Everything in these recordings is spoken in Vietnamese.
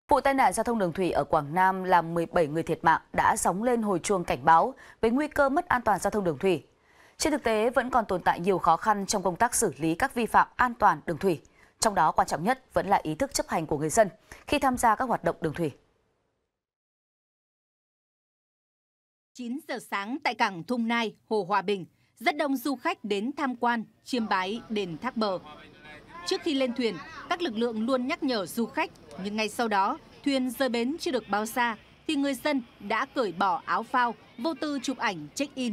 Vụ tai nạn giao thông đường thủy ở Quảng Nam làm 17 người thiệt mạng đã gióng lên hồi chuông cảnh báo về nguy cơ mất an toàn giao thông đường thủy. Trên thực tế, vẫn còn tồn tại nhiều khó khăn trong công tác xử lý các vi phạm an toàn đường thủy. Trong đó quan trọng nhất vẫn là ý thức chấp hành của người dân khi tham gia các hoạt động đường thủy. 9 giờ sáng tại cảng Thung Nai, Hồ Hòa Bình, rất đông du khách đến tham quan, chiêm bái đền Thác Bờ. Trước khi lên thuyền, các lực lượng luôn nhắc nhở du khách, nhưng ngay sau đó, thuyền rời bến chưa được bao xa, thì người dân đã cởi bỏ áo phao, vô tư chụp ảnh check-in.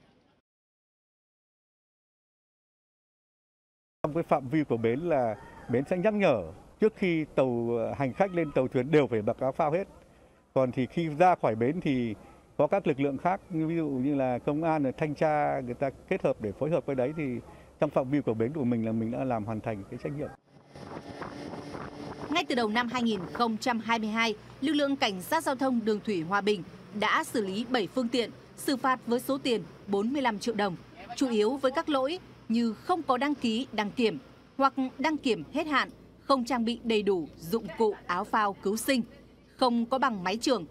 Trong cái phạm vi của bến là bến sẽ nhắc nhở trước khi tàu hành khách lên tàu thuyền đều phải mặc áo phao hết. Còn thì khi ra khỏi bến thì có các lực lượng khác, ví dụ như là công an, thanh tra, người ta kết hợp để phối hợp với đấy, thì trong phạm vi của bến của mình là mình đã làm hoàn thành cái trách nhiệm. Ngay từ đầu năm 2022, lực lượng cảnh sát giao thông đường thủy Hòa Bình đã xử lý 7 phương tiện, xử phạt với số tiền 45 triệu đồng, chủ yếu với các lỗi như không có đăng ký đăng kiểm hoặc đăng kiểm hết hạn, không trang bị đầy đủ dụng cụ áo phao cứu sinh, không có bằng máy trưởng.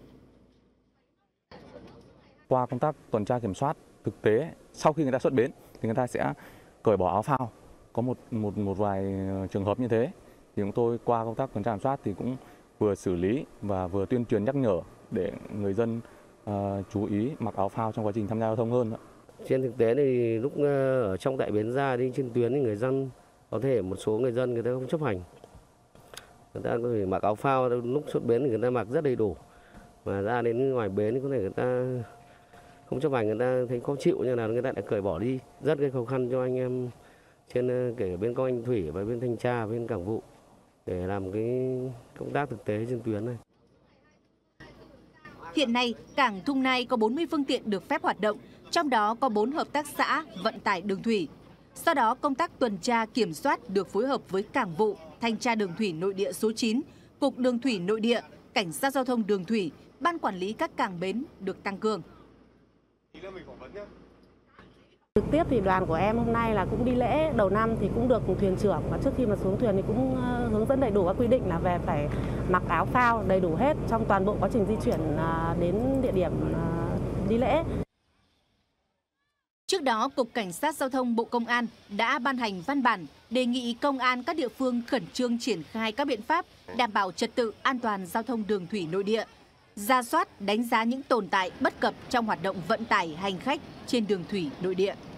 Qua công tác tuần tra kiểm soát thực tế, sau khi người ta xuất bến thì người ta sẽ cởi bỏ áo phao. Có một vài trường hợp như thế thì chúng tôi qua công tác tuần tra kiểm soát thì cũng vừa xử lý và vừa tuyên truyền nhắc nhở để người dân chú ý mặc áo phao trong quá trình tham gia giao thông hơn. Trên thực tế thì lúc ở trong tại bến ra đi trên tuyến thì người dân có thể một số người dân người ta không chấp hành. Người ta có thể mặc áo phao, lúc xuất bến thì người ta mặc rất đầy đủ. Mà ra đến ngoài bến thì có thể người ta không chấp hành, người ta thấy khó chịu như là người ta lại cởi bỏ đi. Rất gây khó khăn cho anh em trên kể cả bên công an thủy và bên thanh tra, bên cảng vụ để làm cái công tác thực tế trên tuyến này. Hiện nay, cảng Thung Nai có 40 phương tiện được phép hoạt động, trong đó có 4 hợp tác xã vận tải đường thủy. Do đó, công tác tuần tra kiểm soát được phối hợp với Cảng vụ, Thanh tra đường thủy nội địa số 9, Cục Đường thủy nội địa, Cảnh sát giao thông đường thủy, Ban quản lý các cảng bến được tăng cường. Trực tiếp thì đoàn của em hôm nay là cũng đi lễ đầu năm thì cũng được thuyền trưởng, và trước khi mà xuống thuyền thì cũng hướng dẫn đầy đủ các quy định là về phải mặc áo phao đầy đủ hết trong toàn bộ quá trình di chuyển đến địa điểm đi lễ. Trước đó, Cục Cảnh sát Giao thông Bộ Công an đã ban hành văn bản đề nghị công an các địa phương khẩn trương triển khai các biện pháp đảm bảo trật tự an toàn giao thông đường thủy nội địa, rà soát, đánh giá những tồn tại bất cập trong hoạt động vận tải hành khách trên đường thủy nội địa.